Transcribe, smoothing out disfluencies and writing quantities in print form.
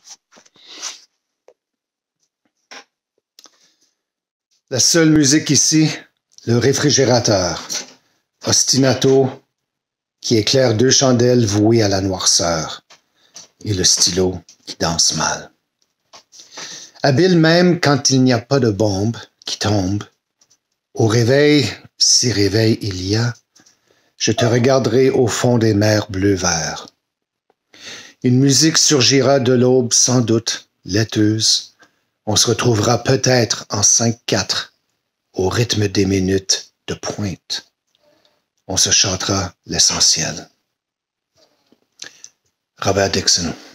La seule musique ici, le réfrigérateur, ostinato, qui éclaire 2 chandelles vouées à la noirceur, et le stylo qui danse mal. Habile même quand il n'y a pas de bombe qui tombe. Au réveil, si réveil il y a, je te regarderai au fond des mers bleu-vert. Une musique surgira de l'aube sans doute, laiteuse. On se retrouvera peut-être en 5/4, au rythme des minutes de pointe. On se chantera l'essentiel. Robert Dickson.